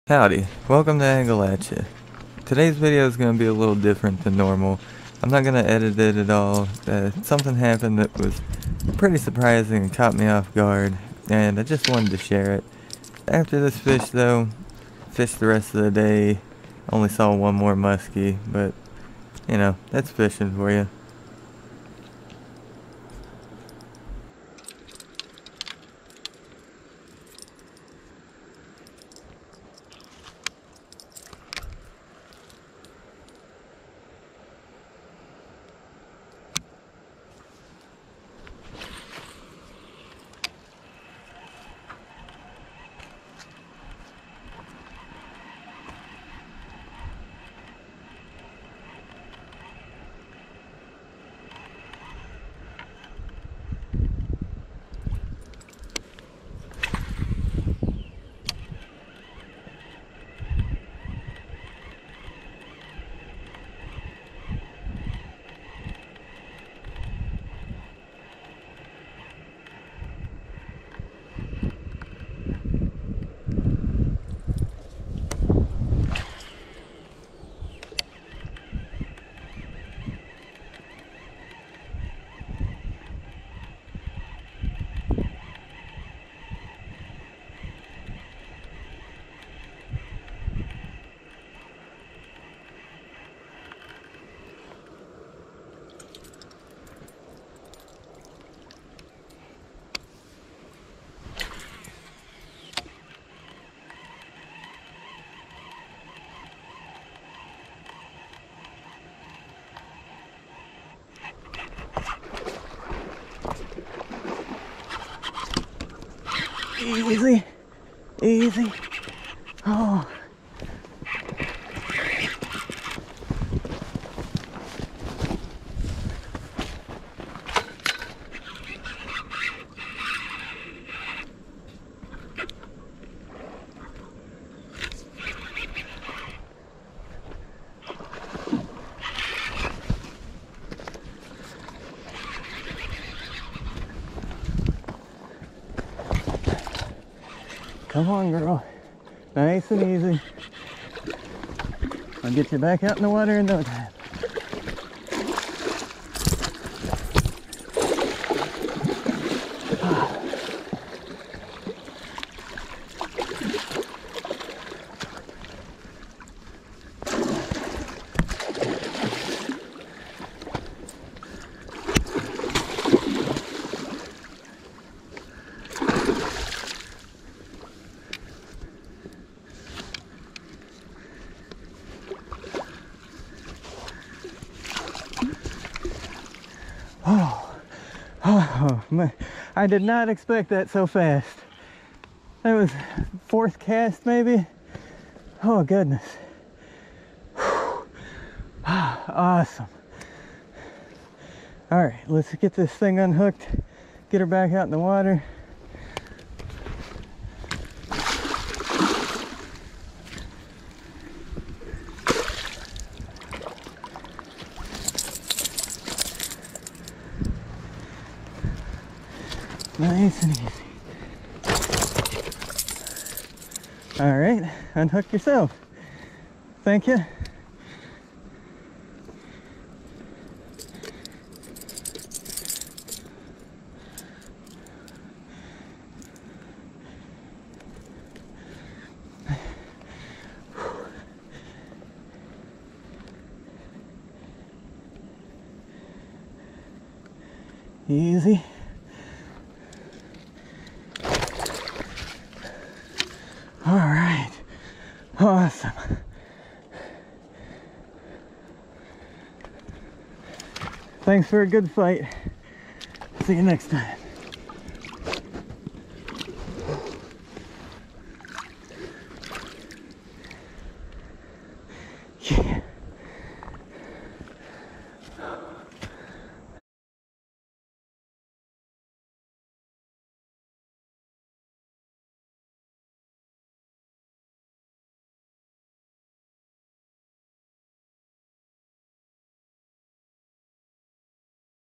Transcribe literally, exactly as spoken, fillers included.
Howdy, welcome to Angle At Ya. Today's video is going to be a little different than normal. I'm not going to edit it at all. Uh, something happened that was pretty surprising and caught me off guard, and I just wanted to share it. After this fish though, fished the rest of the day, only saw one more muskie, but you know, that's fishing for you. Easy, easy. Oh. Come on, girl. Nice and easy. I'll get you back out in the water in no time. Oh, oh, man. I did not expect that so fast. That was fourth cast maybe. Oh goodness. Awesome. All right, let's get this thing unhooked, get her back out in the water. Nice and easy. All right, unhook yourself. Thank you. Easy. All right, awesome. Thanks for a good fight. See you next time.